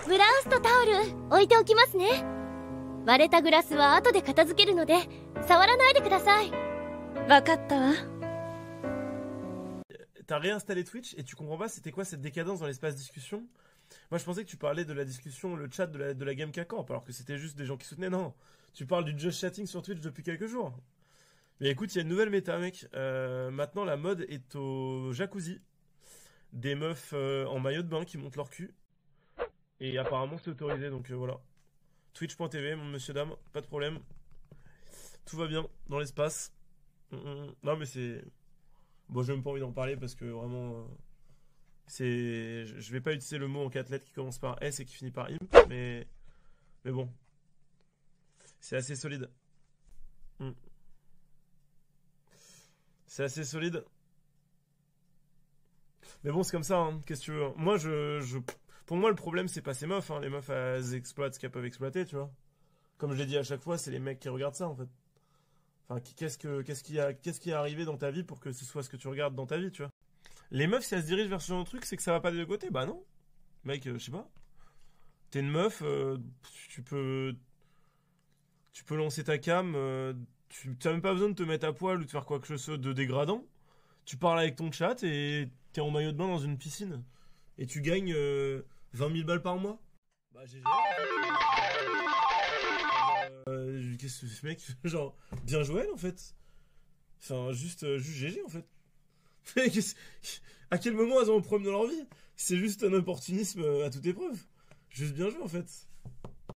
ブラウスとタオル置いておきますね。割れたグラスは後で片付けるので触らないでください。わかったわ。 T'as réinstallé Twitch et tu comprends pas c'était quoi cette décadence dans l'espace discussion? Moi je pensais que tu parlais de la discussion, le chat de la Game Camp, alors que c'était juste des gens qui soutenaient. Non, tu parles du just chatting sur Twitch depuis quelques jours. Mais écoute, il y a une nouvelle méta, mec. Maintenant la mode est au jacuzzi. Des meufs en maillot de bain qui montent leur cul. Et apparemment c'est autorisé, donc voilà. Twitch.tv, mon monsieur dame, pas de problème. Tout va bien dans l'espace. Non mais c'est... Bon, j'ai même pas envie d'en parler parce que vraiment... c'est... Je vais pas utiliser le mot en 4 lettres qui commence par S et qui finit par imp, mais bon. C'est assez solide. C'est assez solide. Mais bon, c'est comme ça, hein. Qu'est-ce que tu veux? Moi, pour moi, le problème, c'est pas ces meufs, hein. Les meufs, elles exploitent ce qu'elles peuvent exploiter, tu vois. Comme je l'ai dit à chaque fois, c'est les mecs qui regardent ça, en fait. Enfin, qu'est-ce qui est arrivé dans ta vie pour que ce soit ce que tu regardes dans ta vie, tu vois. Les meufs, si elles se dirigent vers ce genre de truc, c'est que ça va pas des deux côtés. Bah non. Mec, je sais pas. T'es une meuf, tu peux lancer ta cam, t'as même pas besoin de te mettre à poil ou de faire quoi que ce soit de dégradant. Tu parles avec ton chat et t'es en maillot de bain dans une piscine. Et tu gagnes 20 000 balles par mois. Bah GG. Qu'est-ce que ce mec, genre, bien joué en fait. Enfin, juste GG en fait. À quel moment elles ont un problème dans leur vie? C'est juste un opportunisme à toute épreuve. Juste bien joué en fait.